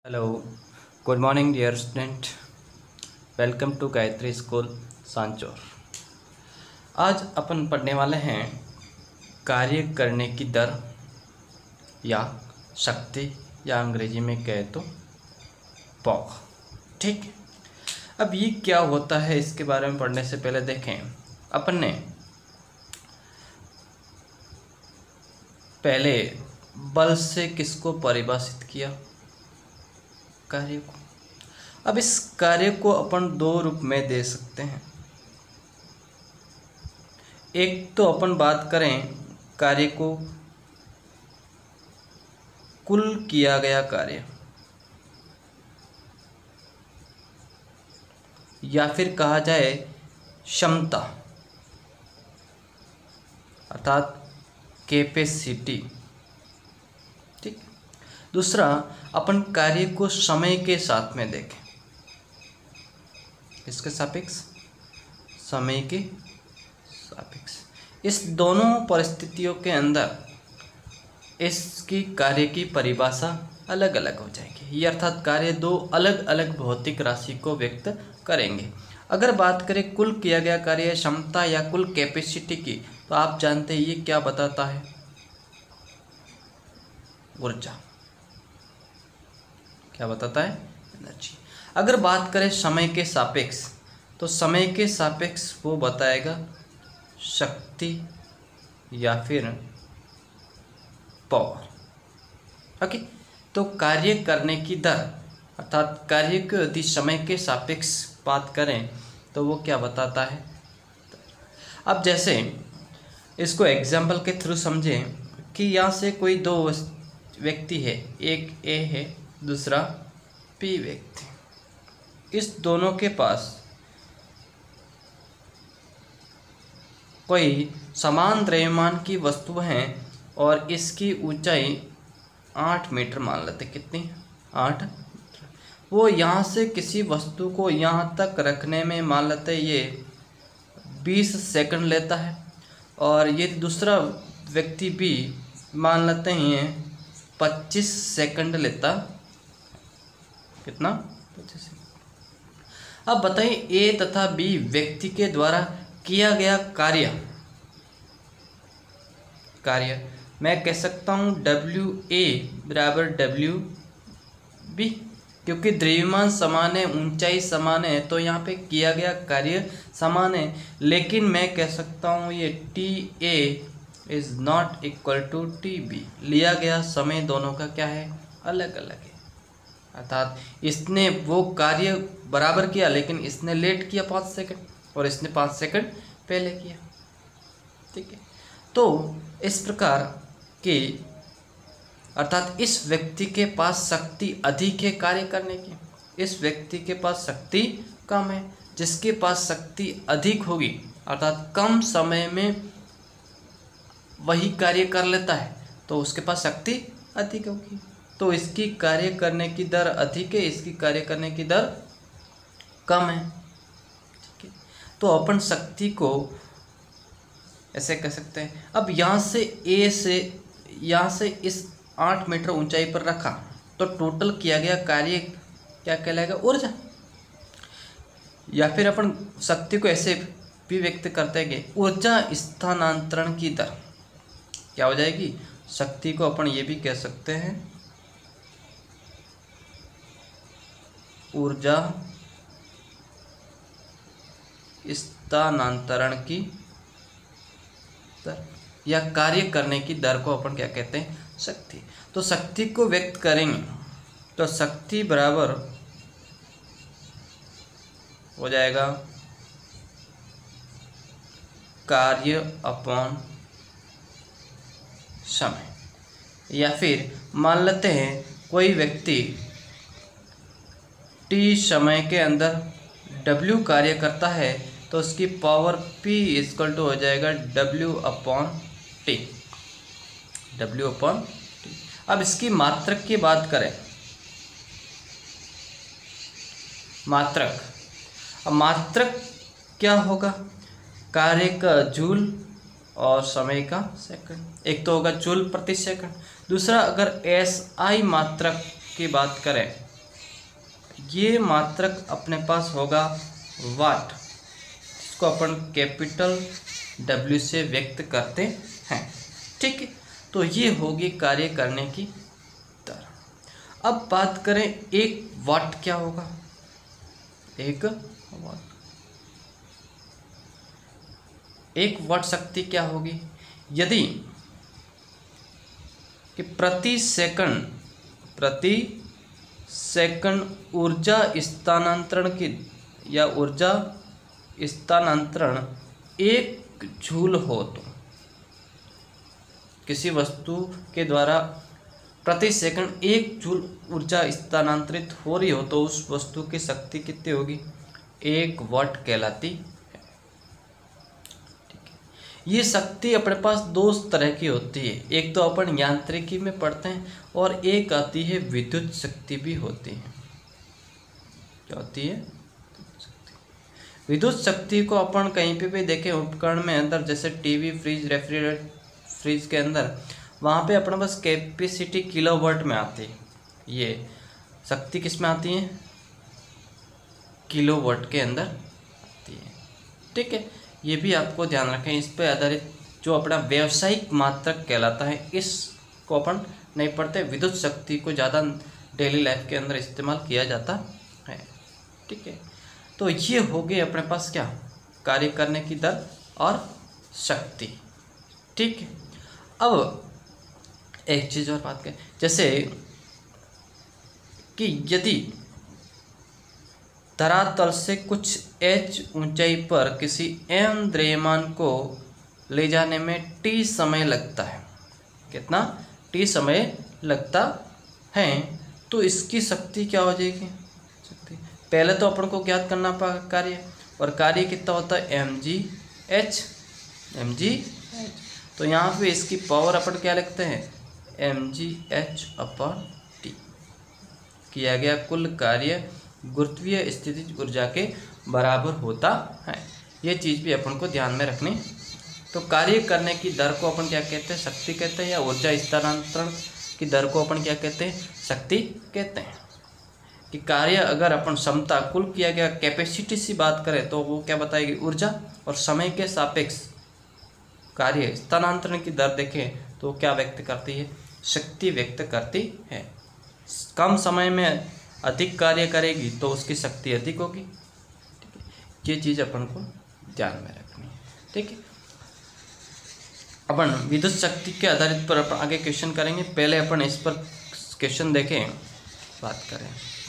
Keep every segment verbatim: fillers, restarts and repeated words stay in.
Hello, good morning dear student. Welcome to Gayatri school Sanchore. आज अपन पढ़ने वाले हैं कार्य करने की दर या शक्ति, या अंग्रेजी में कहे तो पावर। ठीक, अब ये क्या होता है इसके बारे में पढ़ने से पहले देखें, अपन ने पहले बल से किसको परिभाषित किया? कार्य को। अब इस कार्य को अपन दो रूप में दे सकते हैं। एक तो अपन बात करें कार्य को कुल किया गया कार्य, या फिर कहा जाए क्षमता अर्थात कैपेसिटी। ठीक। दूसरा, अपन कार्य को समय के साथ में देखें। इसके सापेक्ष, समय के सापेक्ष। इस दोनों परिस्थितियों के अंदर इसकी कार्य की परिभाषा अलग अलग हो जाएगी। ये अर्थात कार्य दो अलग अलग भौतिक राशि को व्यक्त करेंगे। अगर बात करें कुल किया गया कार्य क्षमता या कुल कैपेसिटी की, तो आप जानते हैं ये क्या बताता है? ऊर्जा। क्या बताता है? एनर्जी। अगर बात करें समय के सापेक्ष, तो समय के सापेक्ष वो बताएगा शक्ति या फिर पावर। ओके, तो कार्य करने की दर अर्थात कार्य को यदि समय के सापेक्ष बात करें तो वो क्या बताता है? अब जैसे इसको एग्जाम्पल के थ्रू समझें कि यहाँ से कोई दो व्यक्ति है, एक ए है, दूसरा पी व्यक्ति। इस दोनों के पास कोई समान द्रव्यमान की वस्तु है और इसकी ऊंचाई आठ मीटर मान लेते। कितनी? आठ मीटर। वो यहाँ से किसी वस्तु को यहाँ तक रखने में मान लेते ये बीस सेकंड लेता है, और ये दूसरा व्यक्ति भी मान लेते हैं पच्चीस सेकंड लेता। कितना? पच्चीस सेकंड। अब बताइए ए तथा बी व्यक्ति के द्वारा किया गया कार्य कार्य मैं कह सकता हूँ डब्ल्यू ए बराबर डब्ल्यू बी, क्योंकि द्रव्यमान समान है, ऊंचाई समान है, तो यहाँ पे किया गया कार्य समान है। लेकिन मैं कह सकता हूँ ये T A is not equal to T B. लिया गया समय दोनों का क्या है? अलग अलग है। अर्थात इसने वो कार्य बराबर किया, लेकिन इसने लेट किया पाँच सेकंड और इसने पाँच सेकंड पहले किया। ठीक है, तो इस प्रकार के अर्थात इस व्यक्ति के पास शक्ति अधिक है कार्य करने की, इस व्यक्ति के पास शक्ति कम है। जिसके पास शक्ति अधिक होगी अर्थात कम समय में वही कार्य कर लेता है, तो उसके पास शक्ति अधिक होगी। तो इसकी कार्य करने की दर अधिक है, इसकी कार्य करने की दर कम है। ठीक है, तो अपन शक्ति को ऐसे कह सकते हैं। अब यहाँ से ए से यहाँ से इस आठ मीटर ऊंचाई पर रखा, तो टोटल किया गया कार्य क्या कहलाएगा? ऊर्जा। या फिर अपन शक्ति को ऐसे भी व्यक्त करते हैं कि ऊर्जा स्थानांतरण की दर क्या हो जाएगी? शक्ति को अपन ये भी कह सकते हैं ऊर्जा स्थानांतरण की दर, या कार्य करने की दर को अपन क्या कहते हैं? शक्ति। तो शक्ति को व्यक्त करेंगे तो शक्ति बराबर हो जाएगा कार्य अपॉन समय। या फिर मान लेते हैं कोई व्यक्ति टी समय के अंदर डब्ल्यू कार्य करता है, तो उसकी पावर पी इक्वल टू हो जाएगा W upon T. W upon T. अब इसकी मात्रक की बात करें, मात्रक। अब मात्रक क्या होगा? कार्य का जूल और समय का सेकंड। एक तो होगा जूल प्रति सेकंड, दूसरा अगर एस आई मात्रक की बात करें ये मात्रक अपने पास होगा वाट, जिसको अपन कैपिटल डब्ल्यू से व्यक्त करते हैं। ठीक है, तो ये होगी कार्य करने की दर। अब बात करें एक वाट क्या होगा। एक वाट एक वाट शक्ति क्या होगी, यदि कि प्रति सेकंड प्रति सेकंड ऊर्जा स्थानांतरण की या ऊर्जा स्थानांतरण एक जूल हो, तो किसी वस्तु के द्वारा प्रति सेकंड एक जूल ऊर्जा स्थानांतरित हो रही हो तो उस वस्तु की शक्ति कितनी होगी, एक वाट कहलाती है। ठीक है, ये शक्ति अपने पास दो तरह की होती है, एक तो अपन यांत्रिकी में पढ़ते हैं और एक आती है विद्युत शक्ति भी होती है। क्या होती है, विद्युत शक्ति को अपन कहीं पे भी देखें उपकरण में अंदर, जैसे टीवी, फ्रिज, रेफ्रिजरेटर, फ्रिज के अंदर, वहाँ पे अपने पास कैपेसिटी किलोवाट में आती है। ये शक्ति किस में आती है, किलोवाट के अंदर आती है। ठीक है, ये भी आपको ध्यान रखें। इस पर आधारित जो अपना व्यावसायिक मात्रक कहलाता है, इसको अपन नहीं पढ़ते। विद्युत शक्ति को ज़्यादा डेली लाइफ के अंदर इस्तेमाल किया जाता है। ठीक है, तो ये हो गए अपने पास क्या, कार्य करने की दर और शक्ति। ठीक है, अब एक चीज़ और बात करें, जैसे कि यदि धरातल से कुछ h ऊंचाई पर किसी m द्रव्यमान को ले जाने में t समय लगता है, कितना t समय लगता है, तो इसकी शक्ति क्या हो जाएगी, शक्ति पहले तो अपन को ज्ञात करना पड़ेगा कार्य, और कार्य कितना होता है, M G H M G H. तो यहाँ पे इसकी पावर अपन क्या लिखते हैं, M G H upon T. किया गया कुल कार्य गुरुत्वीय स्थितिज ऊर्जा के बराबर होता है। ये चीज़ भी अपन को ध्यान में रखनी। तो कार्य करने की दर को अपन क्या कहते हैं, शक्ति कहते हैं, या ऊर्जा स्थानांतरण की दर को अपन क्या कहते हैं, शक्ति कहते हैं। कि कार्य अगर अपन क्षमता कुल किया गया कैपेसिटी से बात करें तो वो क्या बताएगी, ऊर्जा, और समय के सापेक्ष कार्य स्थानांतरण की दर देखें तो क्या व्यक्त करती है, शक्ति व्यक्त करती है। कम समय में अधिक कार्य करेगी तो उसकी शक्ति अधिक होगी। ठीक है, ये चीज़ अपन को ध्यान में रखनी है। ठीक है, अपन विद्युत शक्ति के आधारित पर अपन आगे क्वेश्चन करेंगे। पहले अपन इस पर क्वेश्चन देखें, बात करें।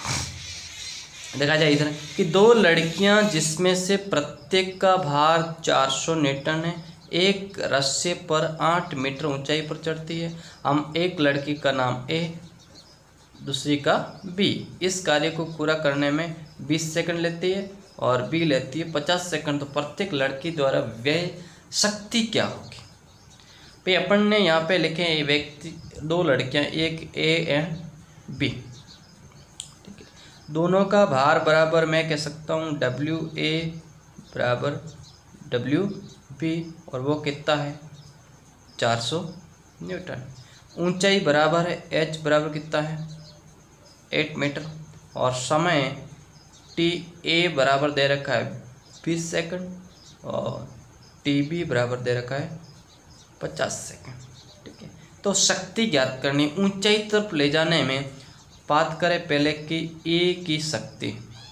देखा जाए इधर कि दो लड़कियां जिसमें से प्रत्येक का भार चार सौ न्यूटन है, एक रस्से पर आठ मीटर ऊंचाई पर चढ़ती है। हम एक लड़की का नाम ए, दूसरी का बी। इस कार्य को पूरा करने में बीस सेकंड लेती है और बी लेती है पचास सेकंड। तो प्रत्येक लड़की द्वारा व्यय शक्ति क्या होगी। भाई अपन ने यहाँ पे लिखे व्यक्ति, दो लड़कियाँ, एक ए एंड बी। ठीक है, दोनों का भार बराबर मैं कह सकता हूँ डब्ल्यू ए बराबर डब्ल्यू बी, और वो कितना है चार सौ न्यूटन। ऊंचाई बराबर है एच बराबर कितना है आठ मीटर, और समय टी ए बराबर दे रखा है बीस सेकंड और टी बी बराबर दे रखा है पचास सेकंड। ठीक है, तो शक्ति ज्ञात करनी, ऊंचाई तरफ ले जाने में बात करें पहले कि ए की शक्ति,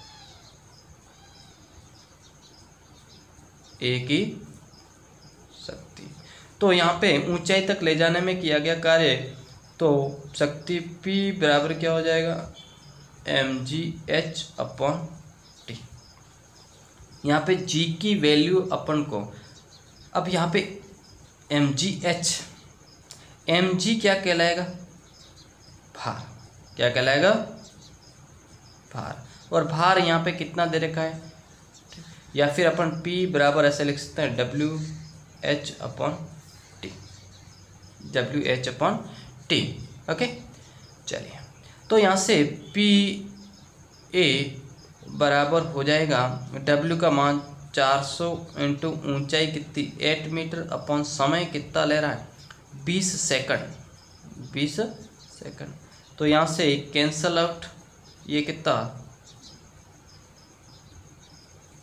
ए की शक्ति, तो यहाँ पे ऊंचाई तक ले जाने में किया गया कार्य, तो शक्ति P बराबर क्या हो जाएगा, M G H upon T. यहाँ पे G की वैल्यू अपन को, अब यहाँ पे M G H, M G क्या कहलाएगा, भार, क्या कहलाएगा, भार, और भार यहाँ पे कितना दे रखा है, या फिर अपन P बराबर ऐसे लिख सकते हैं W H upon T, W H upon T. Okay, चलिए, तो यहाँ से पी ए बराबर हो जाएगा W का मान चार सौ इंटू ऊंचाई कितनी आठ मीटर अपॉन समय कितना ले रहा है बीस सेकंड, बीस सेकंड। तो यहाँ से कैंसल आउट, ये कितना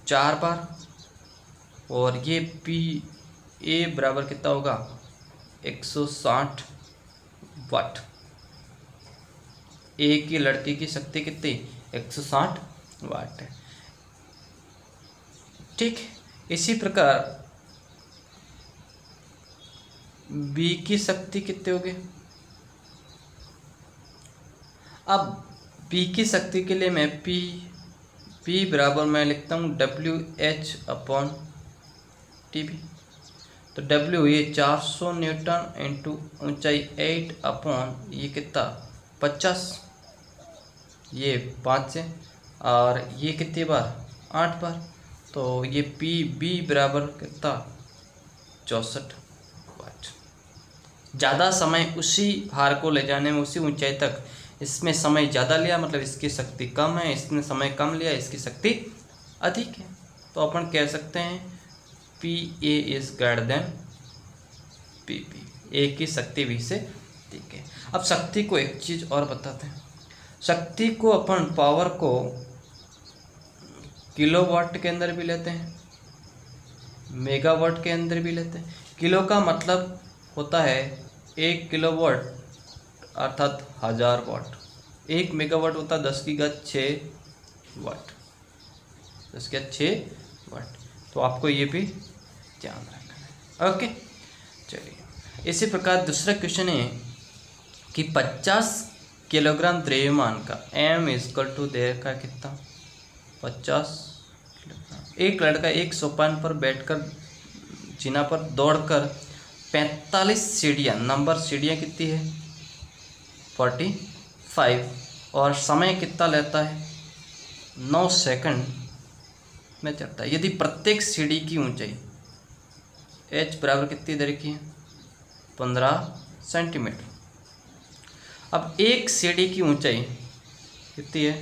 चार बार, और ये पी ए बराबर कितना होगा एक सौ साठ वाट। ए की लड़के की शक्ति कितनी एक सौ साठ वाट है। ठीक, इसी प्रकार बी की शक्ति कितनी होगी। अब बी की शक्ति के लिए मैं पी पी बराबर मैं लिखता हूँ W H upon T B. तो डब्ल्यू ये चार सौ न्यूटन इंटू ऊंचाई एट अपॉन ये कितना पचास, ये पाँच से, और ये कितनी बार आठ बार। तो ये पी बी बराबर कितना चौंसठ वाट। ज़्यादा समय उसी भार को ले जाने में, उसी ऊंचाई तक, इसमें समय ज़्यादा लिया मतलब इसकी शक्ति कम है, इसने समय कम लिया इसकी शक्ति अधिक है। तो अपन कह सकते हैं P A is greater than P B, A की शक्ति भी से ठीक है। अब शक्ति को एक चीज़ और बताते हैं, शक्ति को अपन पावर को किलोवाट के अंदर भी लेते हैं, मेगावाट के अंदर भी लेते हैं। किलो का मतलब होता है एक किलोवाट अर्थात हजार वाट, एक मेगावाट होता है दस की घात छः वाट, दस की घात छः वाट। तो आपको ये भी ध्यान रखना है। ओके, चलिए इसी प्रकार दूसरा क्वेश्चन है कि पचास किलोग्राम द्रव्यमान का एम इजकल टू देर का कितना पचास किलोग्राम। एक लड़का एक सोपान पर बैठकर जीना पर दौड़कर पैंतालीस सीढ़ियाँ, नंबर सीढ़ियाँ कितनी है फोर्टी फाइव, और समय कितना लेता है नौ सेकंड में चढ़ता है। यदि प्रत्येक सीढ़ी की ऊंचाई एच बराबर कितनी दे रखी है पंद्रह सेंटीमीटर। अब एक सीढ़ी की ऊंचाई कितनी है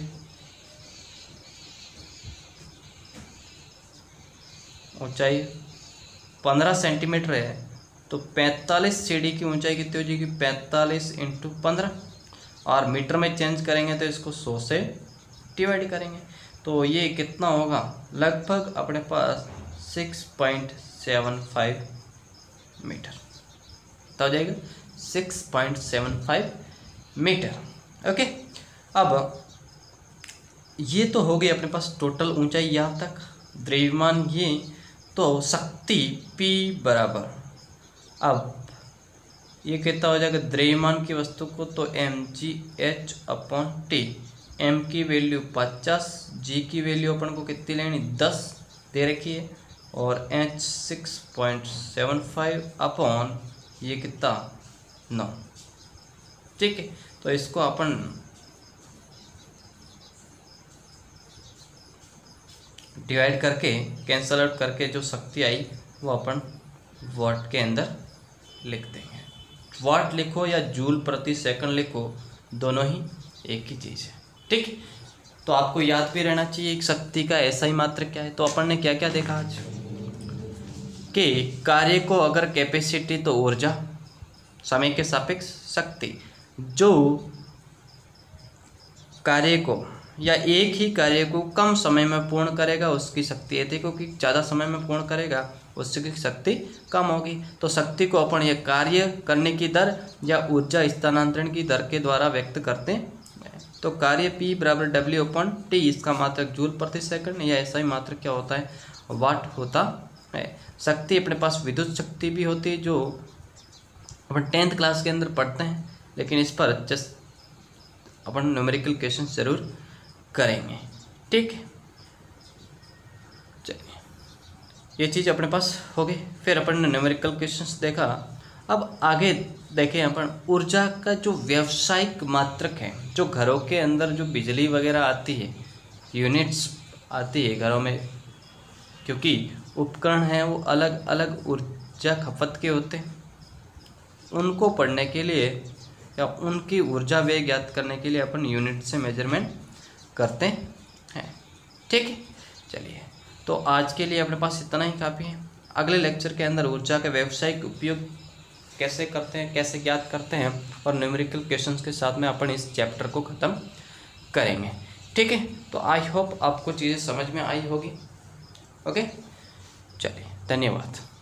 ऊंचाई पंद्रह सेंटीमीटर है, तो पैंतालीस सीढ़ी की ऊंचाई कितनी हो जाएगी पैंतालीस इंटू पंद्रह, और मीटर में चेंज करेंगे तो इसको सौ से डिवाइड करेंगे। तो ये कितना होगा लगभग अपने पास six point seven five metre, तो हो जाएगा six point seven five metre. Okay, अब ये तो हो गई अपने पास टोटल ऊंचाई यहाँ तक, द्रव्यमान ये, तो शक्ति P बराबर, अब ये कितना हो जाएगा द्रव्यमान की वस्तु को तो M G H upon T. M की वैल्यू पचास, जी की वैल्यू अपन को कितनी लेनी दस दे रखी है, और H six point seven five upon ये कितना नौ। ठीक है, तो इसको अपन डिवाइड करके कैंसल आउट करके जो शक्ति आई वो अपन वाट के अंदर लिख देंगे। वाट लिखो या जूल प्रति सेकंड लिखो, दोनों ही एक ही चीज़ है। ठीक, तो आपको याद भी रहना चाहिए एक शक्ति का ऐसा ही मात्रक क्या है। तो अपन ने क्या क्या देखा आज कि कार्य को अगर कैपेसिटी तो ऊर्जा, समय के सापेक्ष शक्ति, जो कार्य को या एक ही कार्य को कम समय में पूर्ण करेगा उसकी शक्ति अधिक होगी, ज़्यादा समय में पूर्ण करेगा उसकी शक्ति कम होगी। तो शक्ति को अपन ये कार्य करने की दर या ऊर्जा स्थानांतरण की दर के द्वारा व्यक्त करते हैं। तो कार्य P बराबर डब्ल्यू अपन टी, इसका मात्रक जूल प्रति सेकंड, या ऐसा ही मात्रक क्या होता है वाट होता है। शक्ति अपने पास विद्युत शक्ति भी होती है जो अपन टेंथ क्लास के अंदर पढ़ते हैं, लेकिन इस पर जस्ट अपन न्यूमेरिकल क्वेश्चन जरूर करेंगे। ठीक है, चलिए ये चीज़ अपने पास हो गई। फिर अपन ने न्यूमेरिकल क्वेश्चंस देखा। अब आगे देखें अपन ऊर्जा का जो व्यावसायिक मात्रक है, जो घरों के अंदर जो बिजली वगैरह आती है, यूनिट्स आती है घरों में, क्योंकि उपकरण हैं वो अलग अलग ऊर्जा खपत के होते हैं, उनको पढ़ने के लिए या उनकी ऊर्जा व्यय ज्ञात करने के लिए अपन यूनिट से मेजरमेंट करते हैं। ठीक है, चलिए तो आज के लिए अपने पास इतना ही काफ़ी है। अगले लेक्चर के अंदर ऊर्जा का व्यावसायिक उपयोग कैसे करते हैं, कैसे ज्ञात करते हैं, और न्यूमेरिकल क्वेश्चंस के साथ में अपन इस चैप्टर को ख़त्म करेंगे। ठीक है, तो आई होप आपको चीज़ें समझ में आई होगी। ओके, चलिए धन्यवाद।